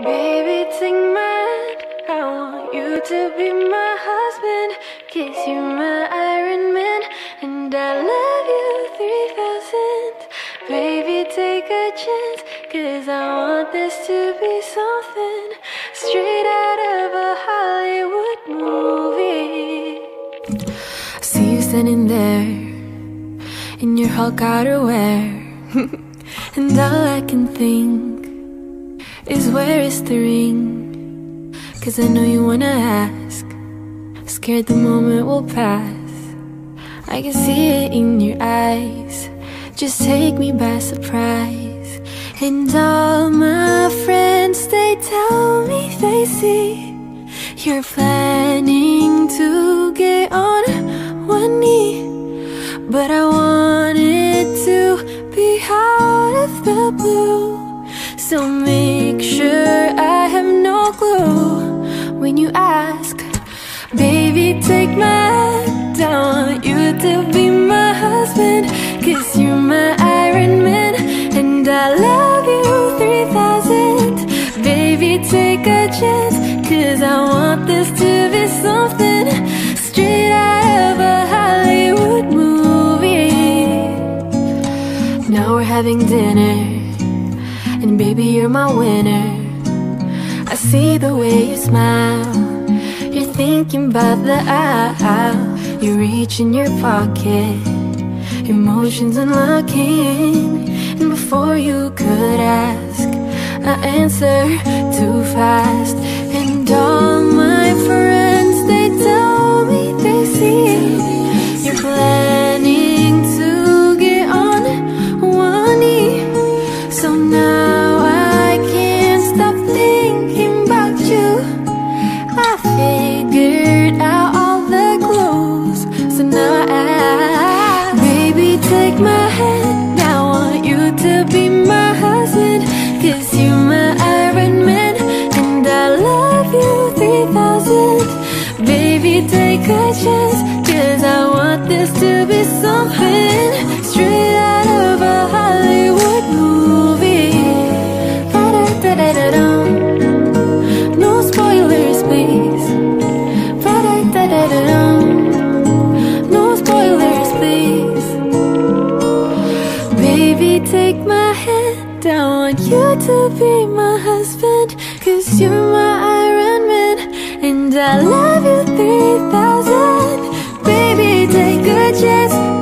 Baby, take my hand, I want you to be my husband, 'cause you're my Iron Man, and I love you 3000. Baby, take a chance, 'cause I want this to be something straight out of a Hollywood movie. I see you standing there in your Hulk outerwear, and all I can think is where is the ring? 'Cause I know you wanna ask, scared the moment will pass. I can see it in your eyes, just take me by surprise. And all my friends, they tell me they see you're planning to get on one knee. But I want it to be out of the blue, so make sure I have no clue when you ask. Baby, take my hand, I want you to be my husband, 'cause you're my Iron Man, and I love you 3000. Baby, take a chance, 'cause I want this to be something straight out of a Hollywood movie. Now we're having dinner, and baby, you're my winner. I see the way you smile, you're thinking about the aisle. You reach in your pocket, emotions unlocking, and before you could ask, I answer too fast. And all my friends, they tell me they see you're planning to get on one knee. So now I can't stop thinking about you. I figured out all the clues, so now baby, take my hand, I want you to be my husband, 'cause you're my Iron Man, and I love you 3000. Baby, take a chance, 'cause I want this to be something straight out of a Hollywood movie. Ba-da-da-da-da-dum. No spoilers, please. Ba-da-da-da-da-dum. No spoilers, please. Baby, take my hand, I want you to be my husband, 'cause you're my Iron Man, and I love you 3000. Baby, take a chance,